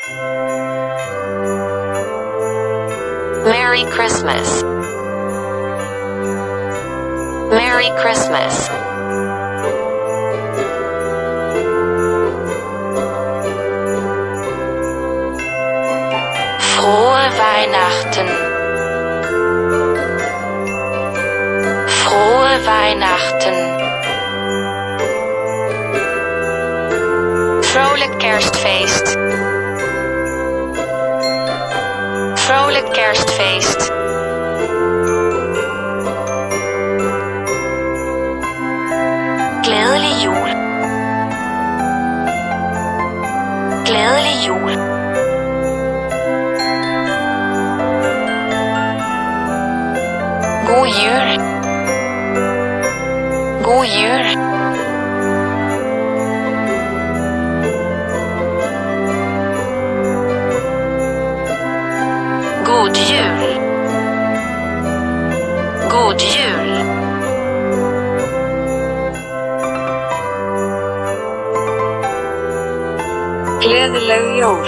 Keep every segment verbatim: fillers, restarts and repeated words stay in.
Merry Christmas. Merry Christmas. Frohe Weihnachten. Frohe Weihnachten. Vrolijk kerstfeest. Vrolijk kerstfeest. Glædelig jul. Glædelig jul. God jul. God jul. God jul. God jul. Gleðileg jól.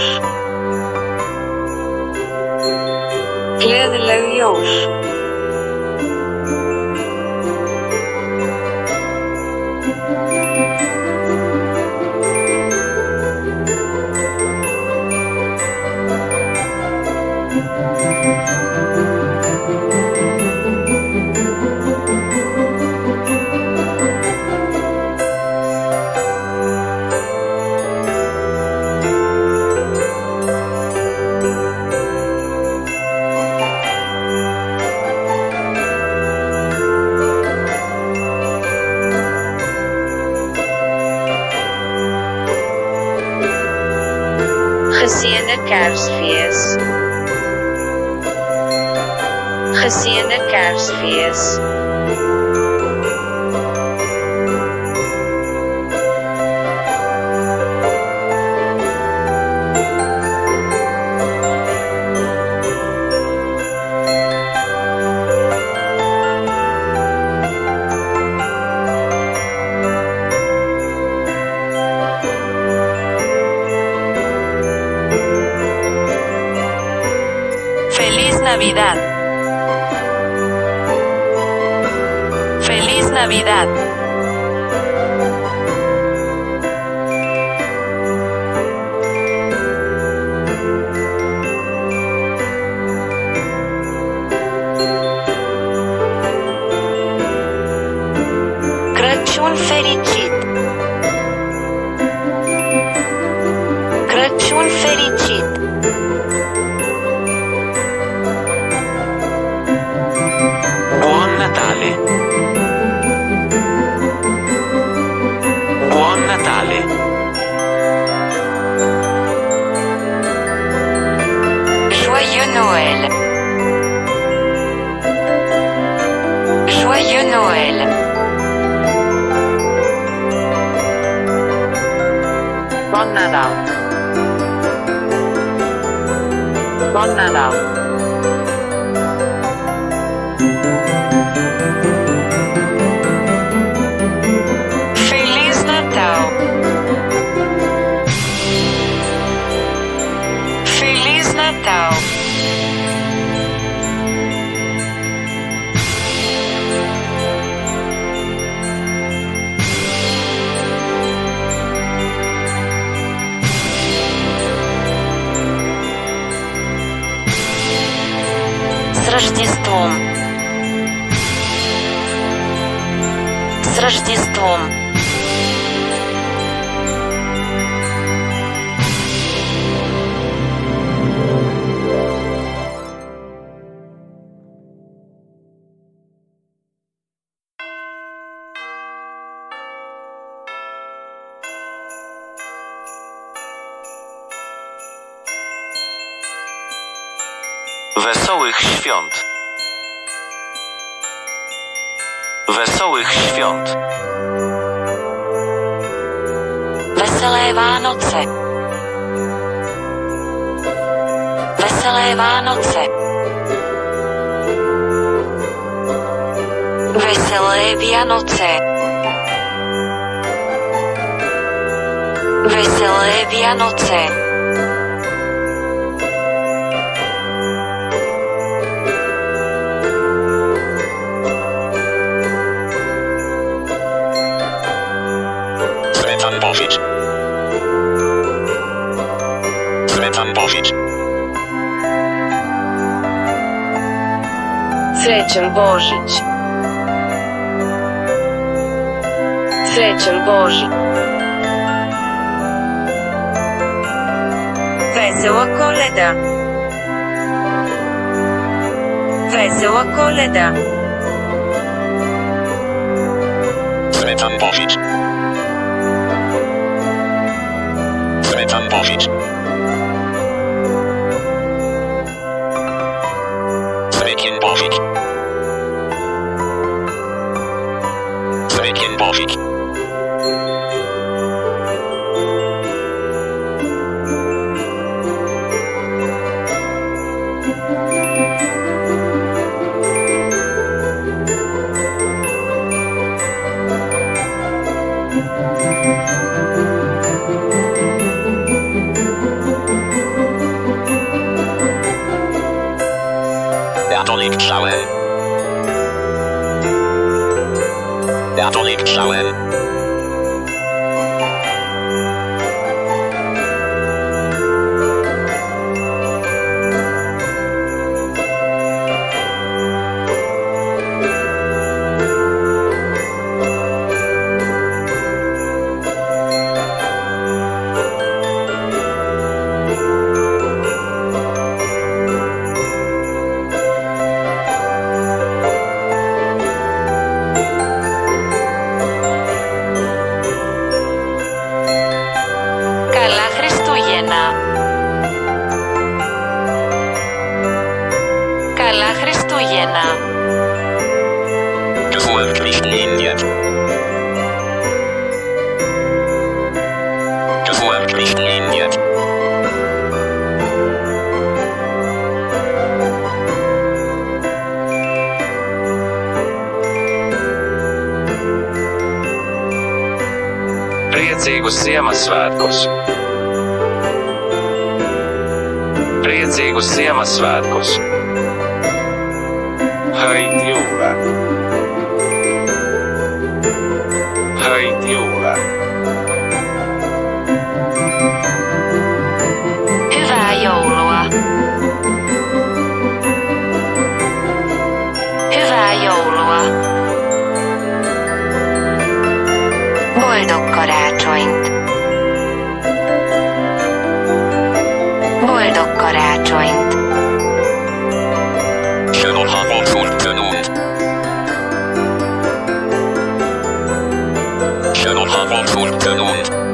Gleðileg jól. Geseënde Kersfees. Geseënde Kersfees. Feliz Navidad. Feliz Navidad. Crăciun fericit. Crăciun fericit. Buon Natale. Buon Natale. Joyeux Noël. Joyeux Noël. Bon Nadal. Bon Nadal. Feliz Natal. Feliz Natal. С Рождеством. С Рождеством. Wesołych świąt. Wesołych świąt. Veselé Vánoce. Veselé Vánoce. Veselé Vianoce. Veselé Vianoce. pożyć. Sretan pożyć. Srećan Božić. Srećan Božić. Vesela koleda. Vesela koleda. Sretan pożyć. Sretan pożyć. Srećan Božić. Srećan Božić. Katolik czołem. Katolik czołem. Καλά Χριστούγεννα. Καλά Χριστούγεννα. Gehoord Christlinie. Gehoord Christlinie. Priecīgus Ziemassvētkus! Priecīgus Ziemassvētkus! Häid jõule! Häid jõule! Hyvää joulua. Hyvää joulua. Boldog karácsonyt. Boldog karácsonyt. Schönen Abend fortgenommen. Schönen Abend fortgenommen.